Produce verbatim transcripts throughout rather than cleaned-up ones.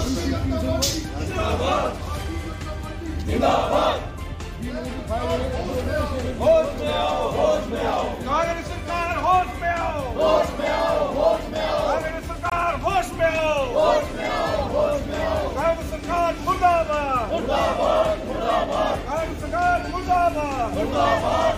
जिंदाबाद। होश में आओ, होश में आओ, कांग्रेस सरकार होश में आओ, होश में आओ, होश में आओ, कांग्रेस सरकार होश में आओ, होश में आओ, होश में आओ, कांग्रेस सरकार मुर्दाबाद, मुर्दाबाद, मुर्दाबाद, कांग्रेस सरकार मुर्दाबाद, मुर्दाबाद,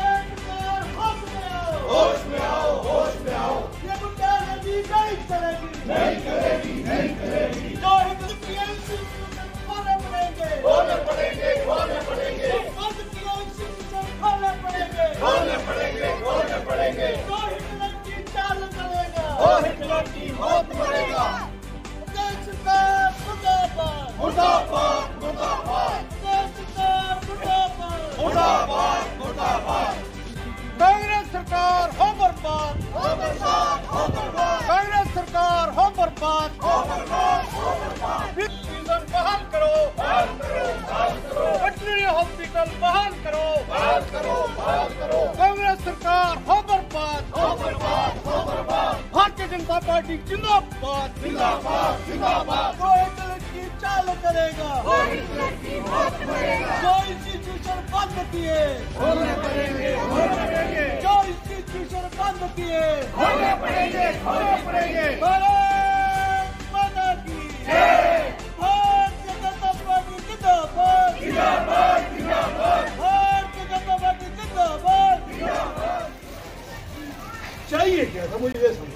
होश में आओ, होश में आओ, ये गुंडागर्दी नहीं चलेगी, नहीं करेगी, नहीं करेगी, जो हिंदू की इंस्टीट्यूशन खोलने पड़ेंगे, खोलने पड़ेंगे, खोलने पड़ेंगे, बंद की इंस्टीट्यूशन खोलने पड़ेंगे, खोलने पड़ेंगे, खोलने पड़ेंगे, जो हिटलर की चाल चलेगा, वो हिटलर की मौत मरेगा। देश सरकार मुर्दाबाद, मुर्दाबाद, मुर्दाबाद, देश सरकार मुर्दाबाद, मुर्दाबाद, मुर्दाबाद, कांग्रेस सरकार हो बर्बाद, हो बर्बाद, हो बर्बाद, कांग्रेस सरकार हो बर्बाद, हो बर्बाद, हो बर्बाद, हॉस्पिटल बहाल करो, बहाल करो, बहाल करो, वेटरनरी हॉस्पिटल बहाल करो, बहाल करो, बहाल करो, कांग्रेस सरकार हो बर्बाद, हो बर्बाद, हो बर्बाद, भारतीय जनता पार्टी जिंदाबाद, जिंदाबाद, जिंदाबाद, वो हिटलर की चाल करेगा, वो हिटलर की मौत करेगा, जो इंस्टीट्यूशन बंद किए, खोलने पड़ेंगे, खोलने पड़ेंगे, जो इंस्टीट्यूशन बंद किए, खोलने पड़ेंगे, खोलने पड़ेंगे, भारत माता की जय, भारतीय जनता पार्टी जिंदाबाद, जिंदाबाद, जिंदाबाद, भारतीय जनता पार्टी जिंदाबाद, जिंदाबाद। चाहिए क्या था मुझे ये समझ।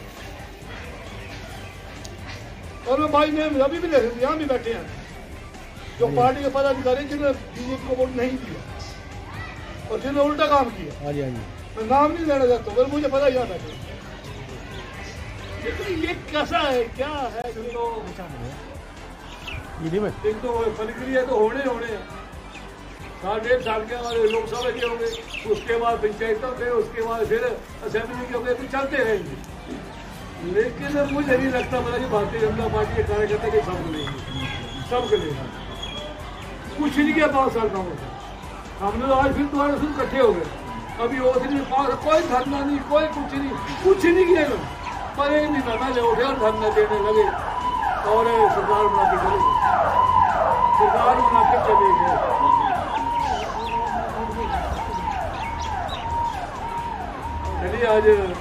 और मैं भाई ने अभी भी देखे यहाँ भी बैठे हैं जो पार्टी के पदाधिकारी जिन्होंने बीजेपी को वोट नहीं दिया और जिन्होंने उल्टा काम किया। हाँ जी, हाँ जी, मैं नाम नहीं लेना चाहता हूँ, मुझे पता यहाँ बैठे। ये कैसा है, क्या है, तो एक तो प्रक्रिया तो होने होने साल डेढ़ साल के बाद लोकसभा के होंगे, उसके बाद पंचायतों के, उसके बाद फिर असेंबली के होंगे, तो चलते रहेंगे। लेकिन मुझे नहीं लगता पता कि भारतीय जनता पार्टी के कार्यकर्ता के सब लेंगे, सब लेगा। कुछ नहीं किया पाँच साल का होता, हमने तो आज फिर दोबारा फिर इकट्ठे हो गए। अभी वो दिन कोई धरना नहीं, कोई कुछ नहीं, कुछ नहीं किया पर एक नहीं धरना ले उठे और धरना देने लगे और सरकार बना के चले गए, सरकार बना के चले गए। चलिए आज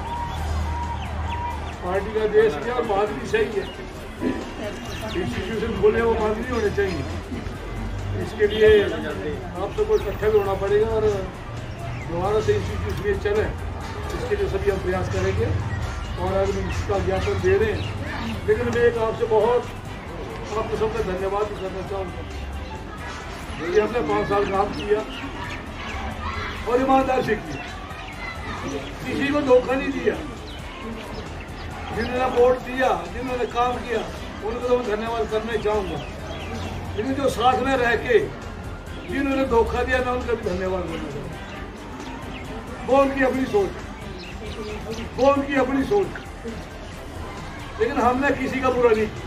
पार्टी का देश क्या, बात भी सही है, इंस्टीट्यूशन खोले वो बात नहीं होने चाहिए। इसके लिए आप सबको इकट्ठा भी होना पड़ेगा और दोबारा से इंस्टीट्यूशन चले, इसके लिए सभी हम प्रयास करेंगे और आज इसका ज्ञापन दे रहे हैं। लेकिन मैं एक आपसे बहुत आपको सबका धन्यवाद भी करना चाहूँगा कि हमने पाँच साल काम किया और ईमानदार से किया, किसी को धोखा नहीं दिया। जिन्होंने वोट दिया, जिन्होंने काम किया, उनको तो मैं धन्यवाद करना ही चाहूँगा। लेकिन जो साथ में रह के जिन्होंने धोखा दिया, मैं उनका भी धन्यवाद करना चाहूँगा। वो उनकी अपनी सोच, वो उनकी अपनी सोच, लेकिन हमने किसी का बुरा नहीं किया।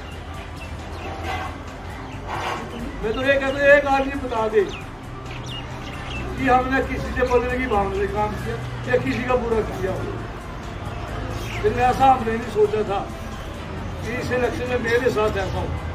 मैं तो ये कहता हूँ एक आदमी बता दे कि हमने किसी से बदलने की भावना से काम किया या किसी का बुरा किया। लेकिन ऐसा हमने नहीं सोचा था कि इस इलेक्शन में मेरे साथ ऐसा हो।